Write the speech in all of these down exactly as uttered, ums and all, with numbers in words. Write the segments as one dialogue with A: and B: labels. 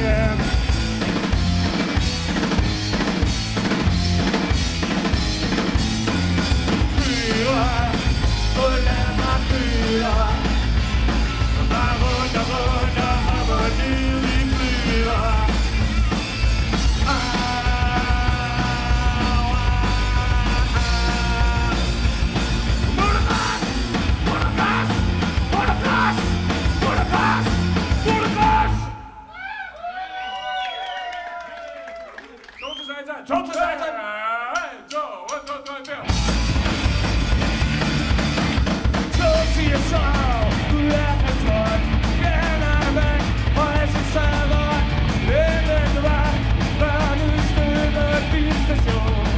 A: Satan. Fyre, og lad mig fyre. Bare rundt og rundt og op og ned i fyre.
B: To til satan! En, to, en, to, tre, fire.
A: Så siger så, du er for tøj. Gerne er væk, og jeg så sadder. Lænden var, børn udstødte bilstation.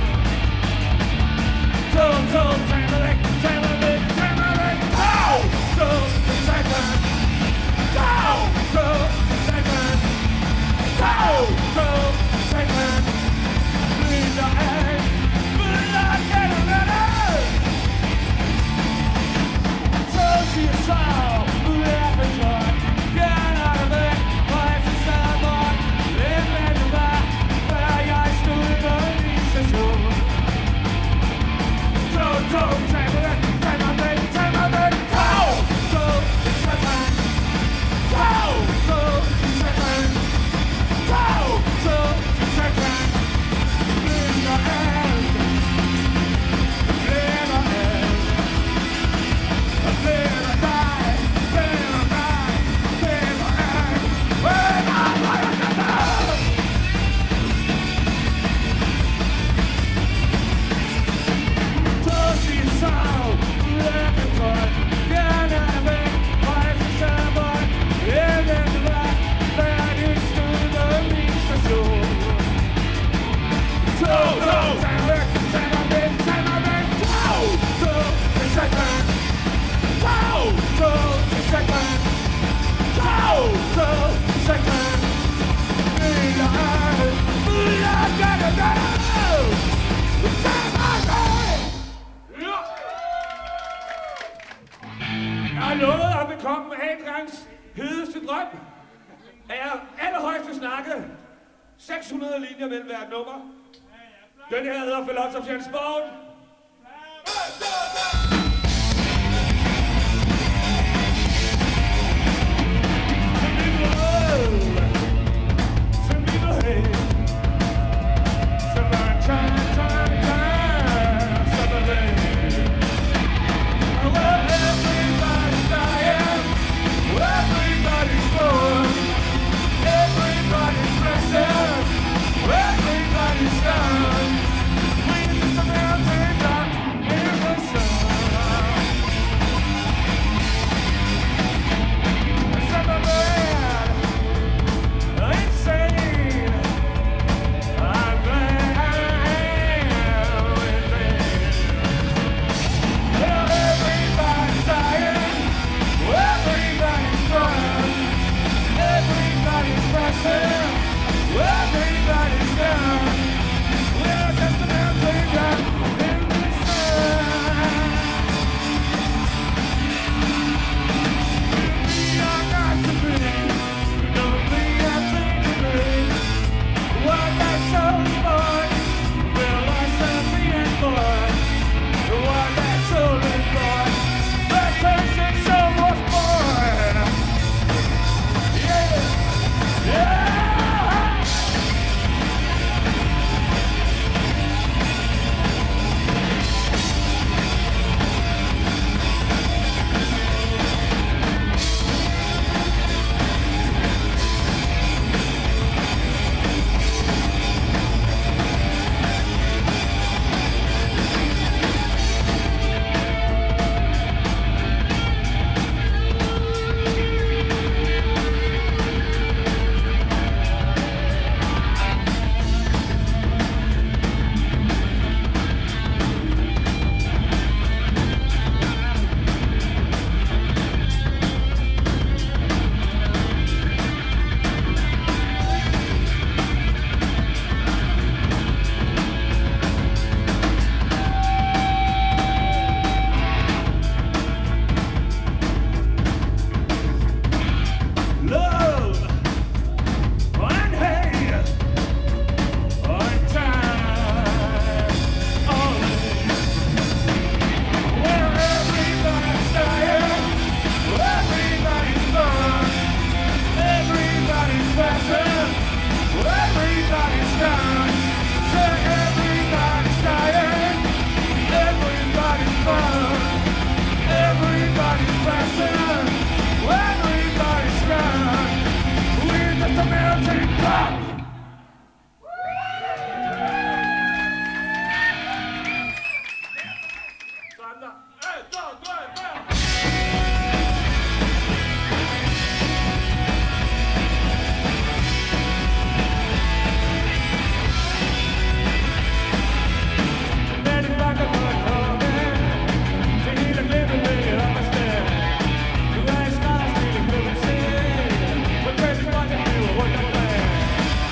A: To, to, tag mig væk, tag mig væk, tag mig væk. Tag! To til satan. Tag! To til satan. Tag! To til satan. Flytter af, flytter kan du med det. Så siger så, du er for tøj. Gerne er det væk, og jeg så sadder. Lænden du var, før jeg stod på min station. To, to, tag mig væk, tag mig væk, tag mig væk. Tag! To til satan. Tag! To til satan. Tag! To til satan. Flytter alt. Flytter alt. Og flytter dig. Flytter dig. Flytter alt. Flytter alt. Så siger så, du er for tøj. Gerne er væk, og jeg så sadder. Lænden du var, færdig stod på min station. To, to, tag mig væk, tag mig væk, tag mig væk. Tag! To til satan. Tag! To til satan. Tag! To til satan. Flytter alt. Flytter gør det, gør det. Tag mig væk.
B: Jeg har lovet at bekomme Adrians hedeste drøm. At jeg allerhøjeste snakke seks hundrede linjer mellem hvert nummer. Den her hedder Philosopher's Bone.
A: Some people hate. Some are trying, trying, trying. Some are late. Well, everybody's dying. Everybody's born. Everybody's pressing. Everybody's done. We're just a mountain top in the sun. Some are mad, insane. I'm glad I am with them. Well, everybody's dying. Everybody's born. Everybody's pressing. Everybody's down. We're just a mountain top in the sun. We are not to be. Don't be a thing to me. What that soul born. Will I set me and born? What that soul is born. The tension soul was born. Yeah. Yeah.
B: Du er i skrædderstilling, vil man se. Fortæl mig, hvad det bliver, rundt og bag.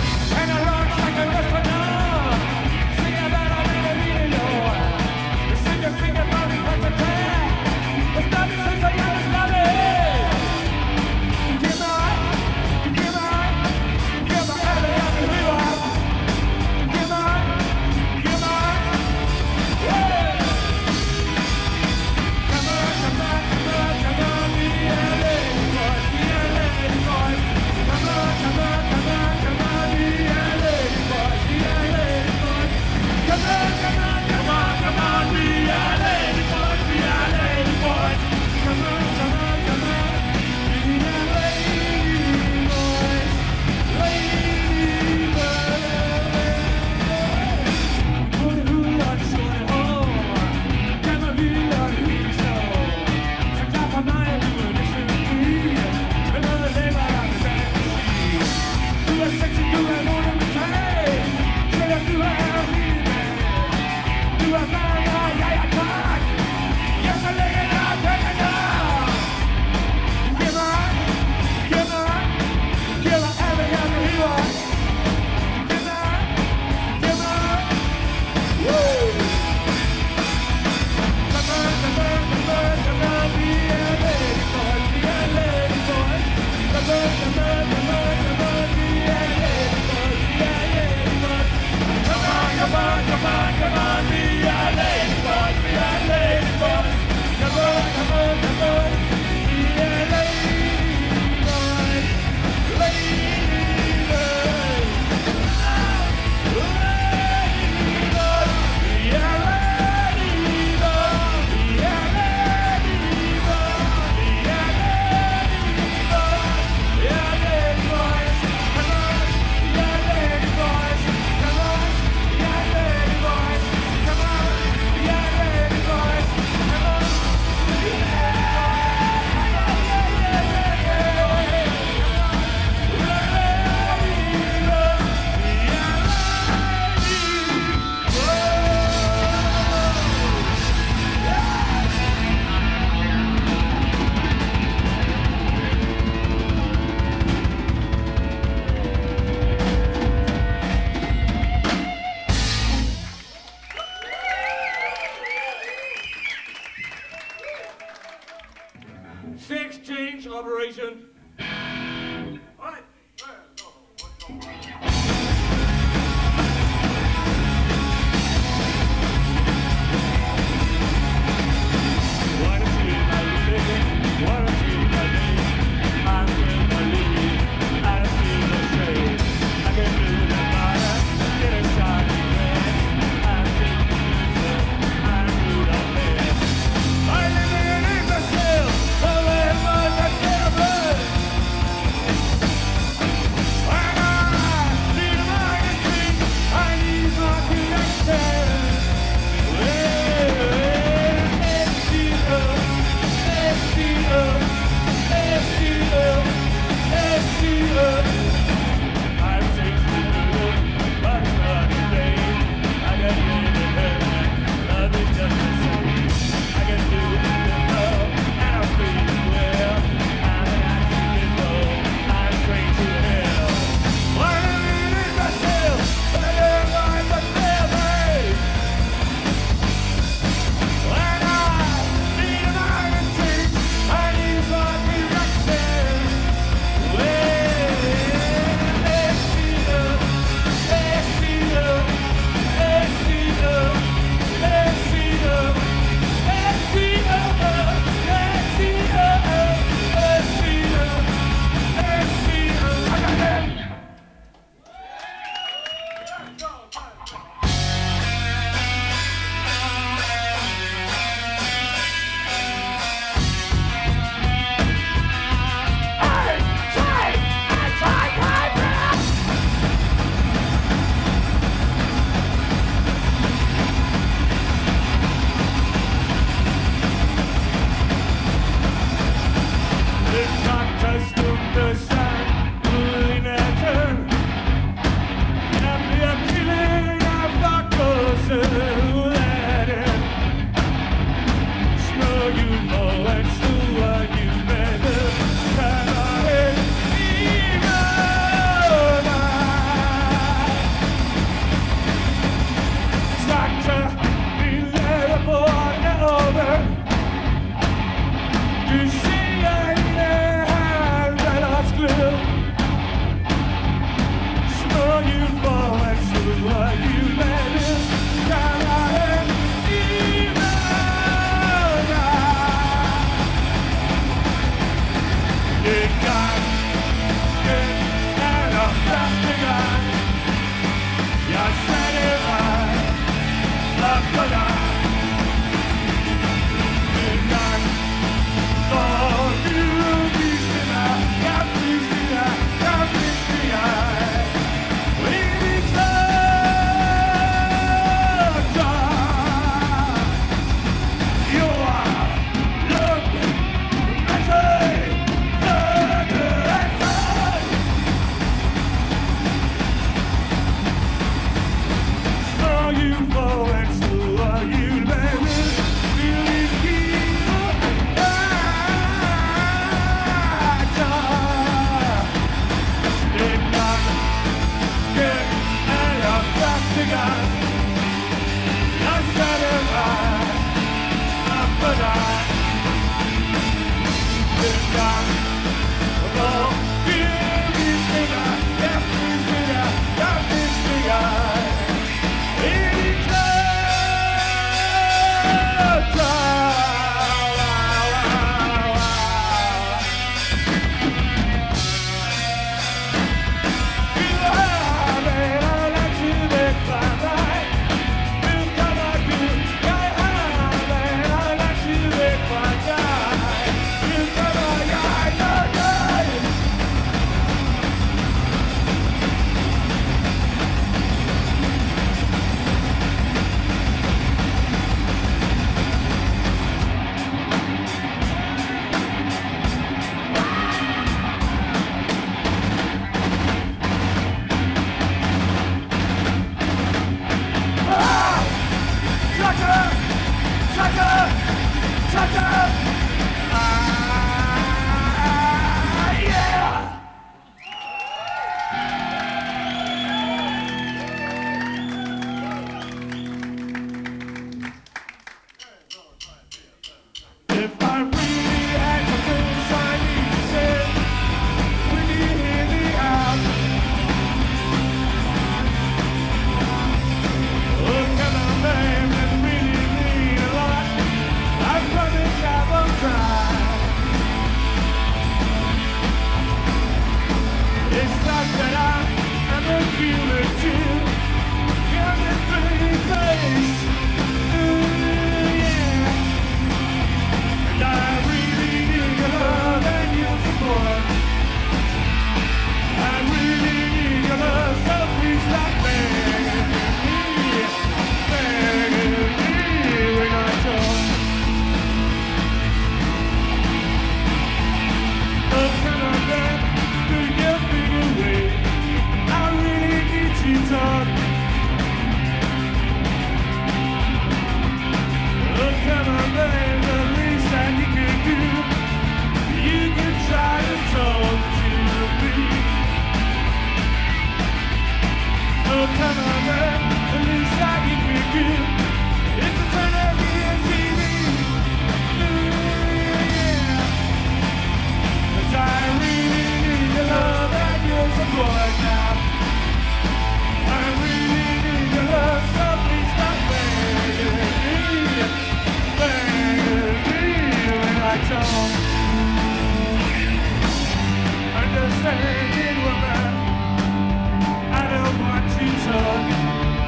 A: Understanding woman, I don't want to talk.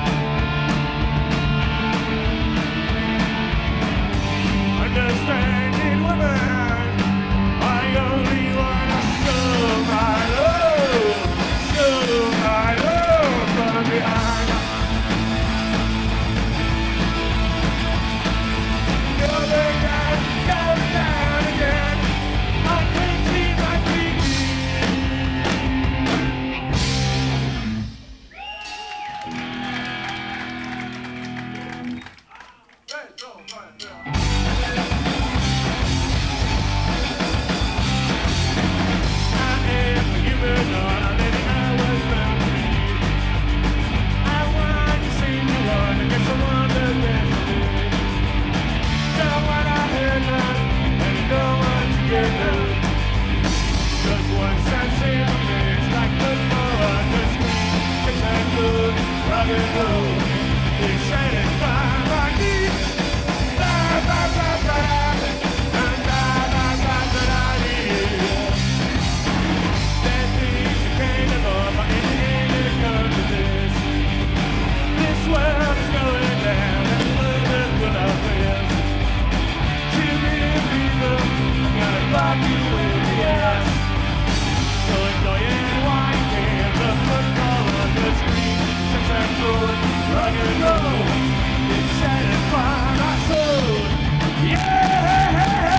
B: rock and roll. It satisfies my needs. Ba ba ba ba da, ba ba ba ba ba da dee. That things you can't ignore, but in the end it comes to this. This world is going down, and the world will not rest. Too many people gotta lock you in the ass. So enjoy it while you can. The football on the screen, sex and food, rock and roll. It satisfies my soul. Yeah!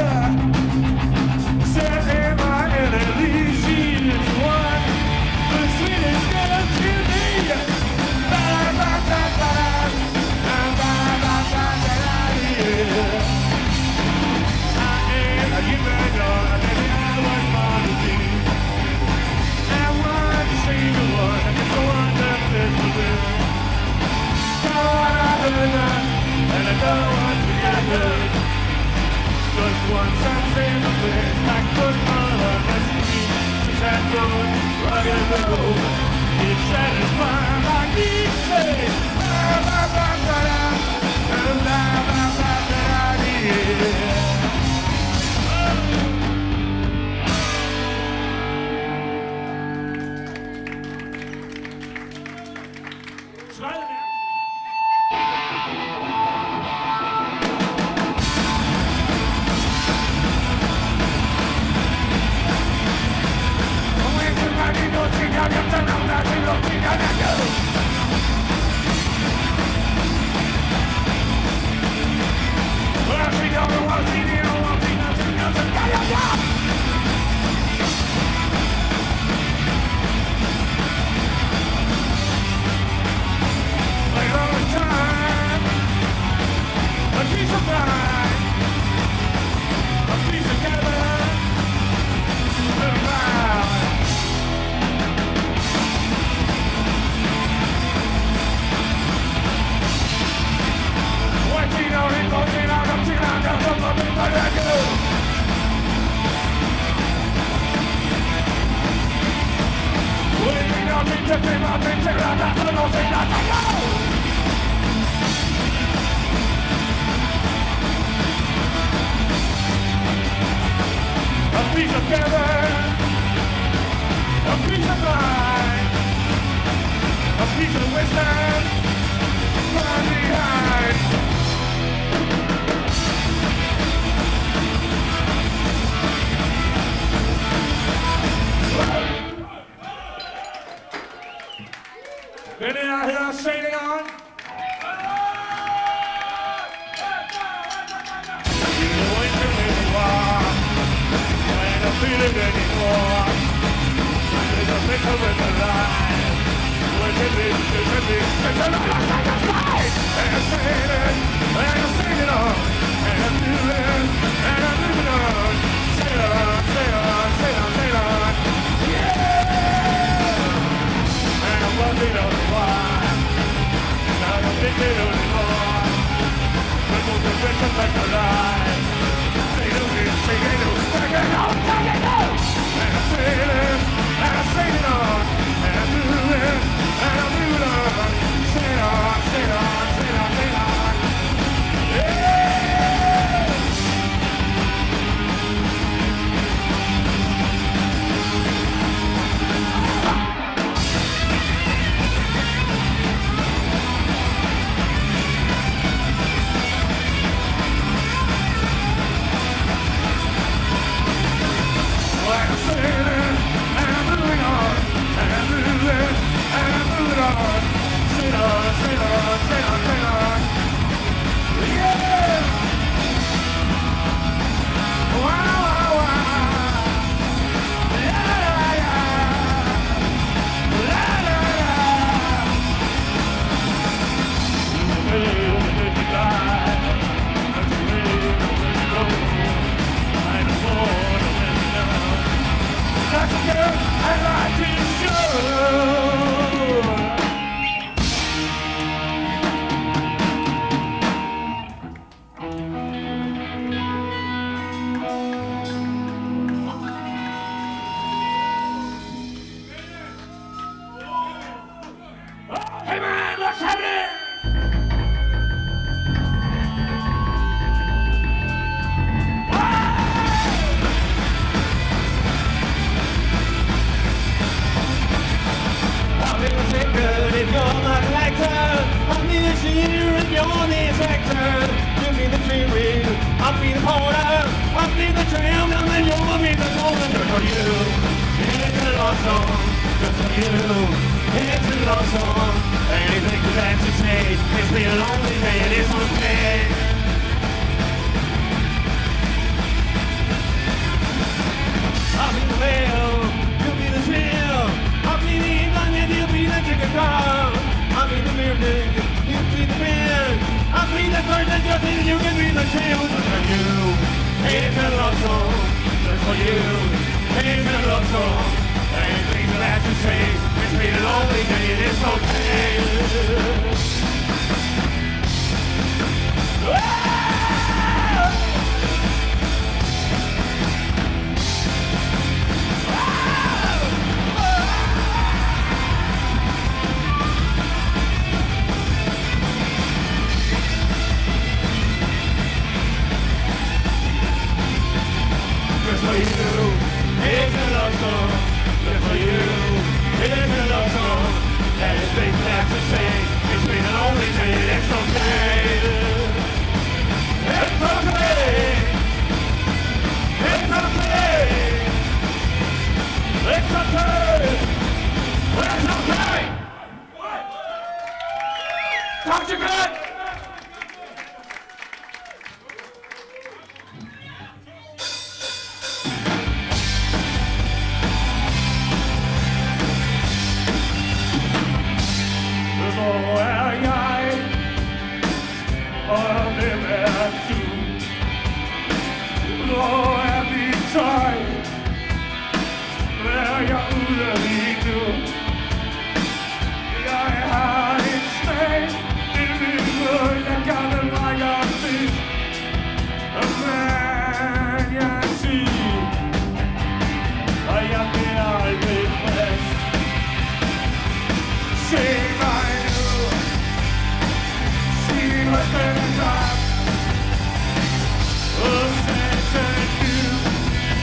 B: Set in my enemy, she is one, the sweetest girl to me. Ba ba ba ba ba ba ba ba ba yeah. I am a human dog, baby, I was born to be. I want to see the one, and it's the one that fits the bill. Don't wanna hurt her, and I don't want to get hurt. Just once I've seen the place, like football on the street. She's that good, rock and roll. It satisfies my needs, say, ba ba ba ba da, ba ba ba ba da dee. Any out here sailing on? You know it anymore. I don't feel it anymore. There's a missile with the line. Where's it been? There's a big, there's a lot of time to fly. And I'm sailing, and I'm sailing on. And I'm moving, and I'm moving on. Sail on, sail on, sail on, sail on. Yeah! And I'm buzzing on the wire. I don't think it anymore. But we'll be better like a lie. They don't need to say they do. Take it on, take it on. And I'm sailing, and I'm sailing on. And I'm moving, and I'm moving on. Sail on, sail on, sail on, sail on. Yeah! cashier and you're the inspector. You be the tree wheel, I'll be the porter. I'll be the tram, and then you'll be the golden. Just for you, it's a love song. Just for you, it's a love song. Anything you have to say, it's been a lonely day and it's okay. I'll be the whale, you'll be the tail. I'll be the England and you'll be the chicken car. I'll be the music, you'll be the band. I'll be the bird that just and you can be the tail. Just for you, it's a love song. Just for you, it's a love song. Anything you have to say, it's been a lonely day and it's okay. Just for you, it's a love song. Just for you, it's a love song. Anything you have to say, it's been a lonely day, it's okay. It's okay. It's okay. It's okay. It's okay. Talk to God.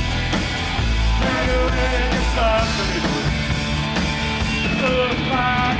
B: Goodbye.